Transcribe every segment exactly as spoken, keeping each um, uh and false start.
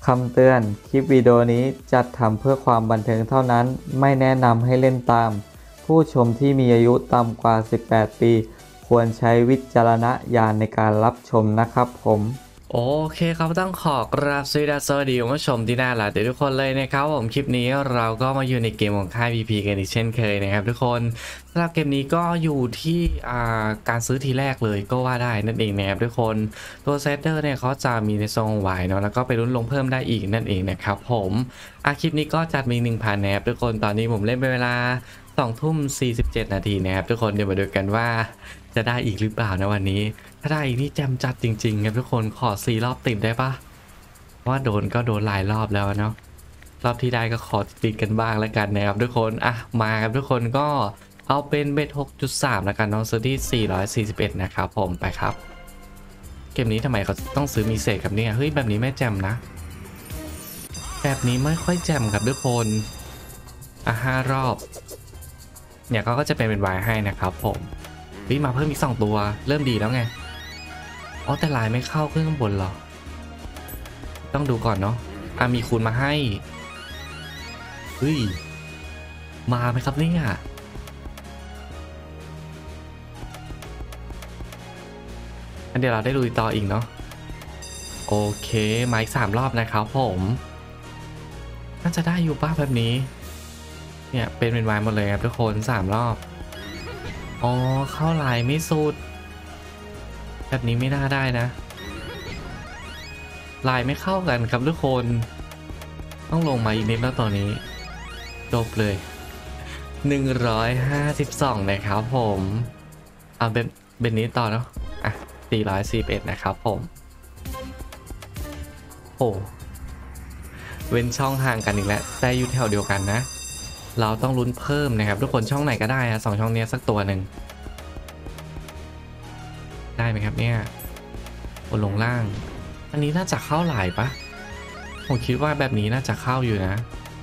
คำเตือนคลิปวิดีโอนี้จัดทำเพื่อความบันเทิงเท่านั้นไม่แนะนำให้เล่นตามผู้ชมที่มีอายุต่ำกว่าสิบแปดปีควรใช้วิจารณญาณในการรับชมนะครับผมโอเคครับต้องขอกราบสวัสดีคุณผู้ชมที่น่ารักทุกคนเลยนะครับผมคลิปนี้เราก็มาอยู่ในเกมของค่าย พี พี กันอีกเช่นเคยนะครับทุกคนสำหรับเกมนี้ก็อยู่ที่การซื้อทีแรกเลยก็ว่าได้นั่นเองนะครับทุกคนตัวเซตเตอร์เนี่ยเขาจะมีในทรงไหวเนาะแล้วก็ไปลุ้นลงเพิ่มได้อีกนั่นเองนะครับผมอาคลิปนี้ก็จัดมี หนึ่งพัน นะครับทุกคนตอนนี้ผมเล่นไปเวลาสองทุ่มสี่สิบเจ็ดนาทีนะครับทุกคนเดี๋ยวมาดูกันว่าจะได้อีกหรือเปล่านะวันนี้ถ้าได้อีกนี่แจมจัดจริงๆครับทุกคนขอสี่รอบติดได้ปะว่าโดนก็โดนหลายรอบแล้วเนาะรอบที่ได้ก็ขอติดกันบ้างแล้วกันนะครับทุกคนอ่ะมาครับทุกคนก็เอาเป็นเบ็ด หกจุดสาม แล้วกันน้องซื้อที่สี่ร้อยสี่สิบเอ็ดนะครับผมไปครับเกมนี้ทำไมเขาต้องซื้อมีเศษกับเนี่ยเฮ้ยแบบนี้ไม่แจมนะแบบนี้ไม่ค่อยแจมครับทุกคนอ่ะห้ารอบเนี่ยเขาก็จะเป็นเป็นวายให้นะครับผมวิ่งมาเพิ่มอีกสองตัวเริ่มดีแล้วไงอ๋อแต่ลายไม่เข้าขึ้นข้างบนหรอต้องดูก่อนเนาะอ่ะมีคูณมาให้เฮ้ยมาไหมครับเนี่ยอันเดี๋ยวเราได้ลุยต่ออีกเนาะโอเคมาอีกสามรอบนะครับผมน่าจะได้อยู่ป้าแบบนี้เนี่ยเป็นเป็นวายหมดเลยครับทุกคนสามรอบอ๋อเข้าลายไม่สุดแบบนี้ไม่น่าได้นะลายไม่เข้ากันครับทุกคนต้องลงมาอีกนิดแล้วตอนนี้จบเลยหนึ่งร้อยห้าสิบสองนะครับผมเอาเป็นเป็นนี้ต่อเนาะอ่ะสี่ร้อยสี่สิบเอ็ดนะครับผมโอ้เว้นช่องห่างกันอีกแล้วแต่อยู่แถวเดียวกันนะเราต้องลุ้นเพิ่มนะครับทุกคนช่องไหนก็ได้อะสองช่องนี้สักตัวหนึ่งได้ไหมครับเนี่ยบนลงล่างอันนี้น่าจะเข้าหลายปะผมคิดว่าแบบนี้น่าจะเข้าอยู่นะ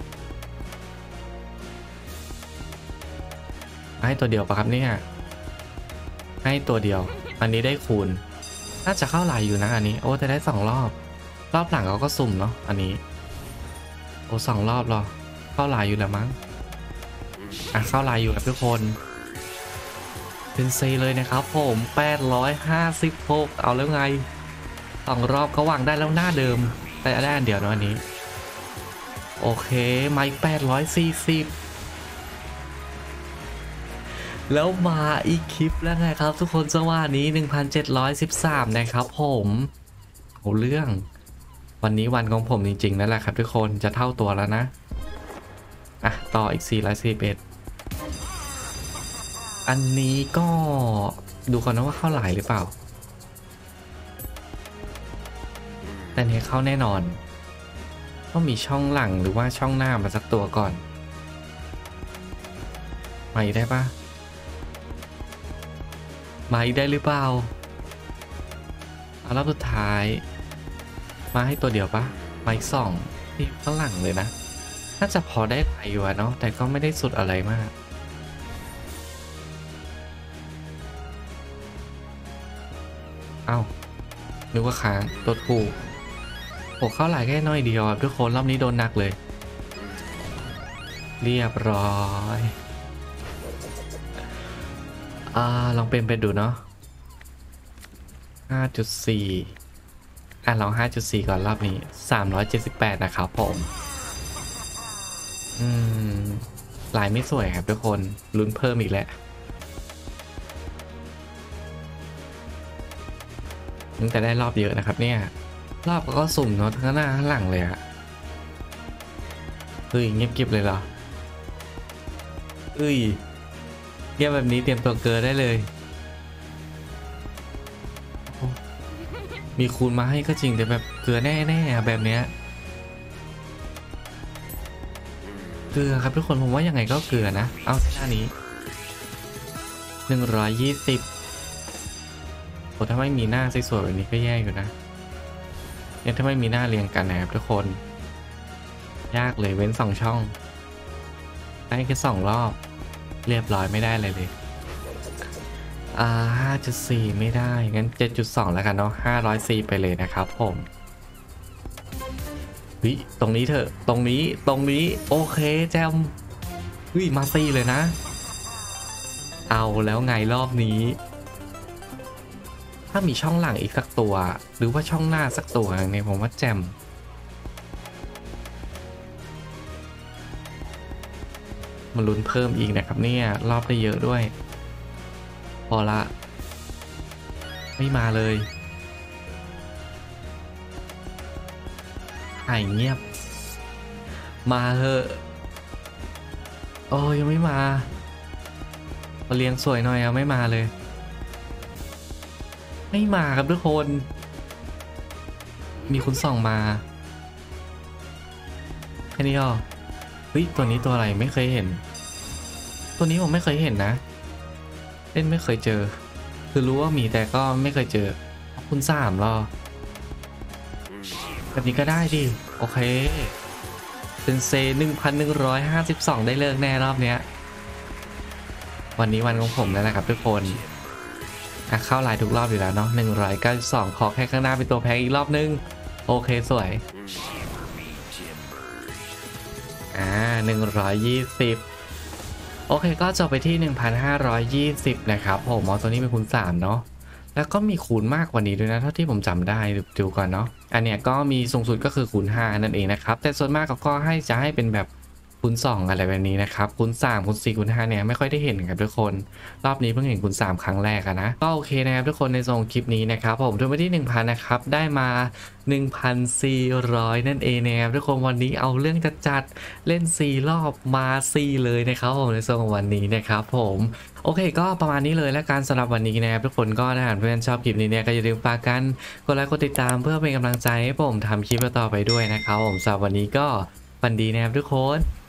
ให้ตัวเดียวปะครับเนี่ยให้ตัวเดียวอันนี้ได้คูณน่าจะเข้าหลายอยู่นะอันนี้โอ้แต่ได้สองรอบรอบหลังเขาก็สุ่มเนาะอันนี้โอ้สองรอบหรอเข้าหลายอยู่แล้วมั้งอ่ะเข้าหลายอยู่ครับทุกคนเป็นเซเลยนะครับผมแปดร้อยห้าสิบหกเอาแล้วไงสองรอบเขาวางได้แล้วหน้าเดิมแต่ได้อันเดียวเนาะอันนี้โอเคไมค์แปดร้อยสี่สิบแล้วมาอีกคลิปแล้วไงครับทุกคนจังหวะนี้หนึ่งพันเจ็ดร้อยสิบสามนะครับผมโหเรื่องวันนี้วันของผมจริงๆนั่นแหละครับทุกคนจะเท่าตัวแล้วนะอ่ะต่ออีกสี่ร้อยสี่สิบเอ็ดอันนี้ก็ดูก่อนนะว่าเข้าหลายหรือเปล่าแต่เนี่ยเข้าแน่นอนต้องมีช่องหลังหรือว่าช่องหน้ามาสักตัวก่อนมาอีกได้ปะมาอีกได้หรือเปล่าเอารอบสุดท้ายมาให้ตัวเดียวปะมาอีกสองที่ข้างหลังเลยนะน่าจะพอได้ไหลอยู่เนาะแต่ก็ไม่ได้สุดอะไรมากเอ้านึกว่าค้างตัวถูกโอ้เข้าหลายแค่น้อยเดียวทุกคนรอบนี้โดนหนักเลยเรียบร้อยอ่าลองเป็นไปดูเนาะ ห้าจุดสี่ อ่ะลอง ห้าจุดสี่ ก่อนรอบนี้สามร้อยเจ็ดสิบแปดนะครับผมอืมลายไม่สวยครับทุกคนลุ้นเพิ่มอีกแล้วตั้งแต่ได้รอบเยอะนะครับเนี่ยรอบก็สุ่มเนาะทั้งหน้าทั้งหลังเลยอะเฮ้ยเงียบกริบเลยเหรอเอ้ยเงียบแบบนี้เตรียมตัวเกินได้เลยมีคูณมาให้ก็จริงแต่แบบเกลือแน่ๆแบบเนี้ยเกลือครับทุกคนผมว่ายังไงก็เกลือนะเอาท่านี้หนึ่งร้อยยี่สิบโอ้ถ้าไม่มีหน้าสวยๆแบบนี้ก็แย่อยู่นะเนี่ยถ้าไม่มีหน้าเรียงกันนะครับทุกคนยากเลยเว้นสองช่องได้แค่สองรอบเรียบร้อยไม่ได้เลยเลยอ่า ห้าจุดสี่ ไม่ได้งั้น เจ็ดจุดสอง แล้วกันเนาะห้าร้อยสี่ไปเลยนะครับผมเฮ้ยตรงนี้เถอะตรงนี้ตรงนี้โอเคแจมเฮ้ยมาซี่เลยนะเอาแล้วไงรอบนี้ถ้ามีช่องหลังอีกสักตัวหรือว่าช่องหน้าสักตัวเนี่ยผมว่าแจมมาลุ้นเพิ่มอีกนะครับเนี่ยรอบได้เยอะด้วยพอละไม่มาเลยหายเงียบมาเถอะโอ้ยังไม่มามาเลี้ยงสวยหน่อยอะไม่มาเลยไม่มาครับทุกคนมีคุณส่องมาแค่นี้อ่ะเฮ้ยตัวนี้ตัวอะไรไม่เคยเห็นตัวนี้ผมไม่เคยเห็นนะเล่นไม่เคยเจอคือรู้ว่ามีแต่ก็ไม่เคยเจอคุณสามรอแบบนี้ก็ได้ดิโอเคเป็นเซหนึ่งพันหนึ่งร้อยห้าสิบสองได้เลิกแน่รอบเนี้ยวันนี้วันของผมแล้วนะครับทุกคนอ่ะเข้าไลน์ทุกรอบอยู่แล้วเนาะหนึ่งร้อยเก้าสิบสองขอแค่ข้างหน้าเป็นตัวแพงอีกรอบนึงโอเคสวยอ่าหนึ่งร้อยยี่สิบโอเคก็จบไปที่ หนึ่งพันห้าร้อยยี่สิบ นะครับผมเอาตัวนี้เป็นคูณสามเนาะแล้วก็มีคูณมากกว่านี้ด้วยนะเท่าที่ผมจำได้ดูก่อนเนาะอันเนี้ยก็มีสูงสุดก็คือคูณห้านั่นเองนะครับแต่ส่วนมากก็ให้จะให้เป็นแบบคูณสองอะไรแบบนี้นะครับคูณสามคูณสี่คูณห้าเนี่ยไม่ค่อยได้เห็นครับทุกคนรอบนี้เพิ่งเห็นคูณสามครั้งแรกอะนะก็โอเคนะครับทุกคนในส่งคลิปนี้นะครับผมทุนไปที่ หนึ่งพัน นะครับได้มา หนึ่งพันสี่ร้อย นั่นเองนะครับทุกคนวันนี้เอาเรื่องจัดจัดเล่นสี่รอบมาสี่เลยนะครับผมในส่วนของวันนี้นะครับผมโอเคก็ประมาณนี้เลยและการสำหรับวันนี้นะครับทุกคนก็ถ้าเพื่อนชอบคลิปนี้เนี่ยก็อย่าลืมฝากกันกดไลค์กดติดตามเพื่อเป็นกำลังใจให้ผมทำคลิปต่อไปด้วยนะครับผมสำหรับวันนี้ก็ฝันดีนะครับทุกคน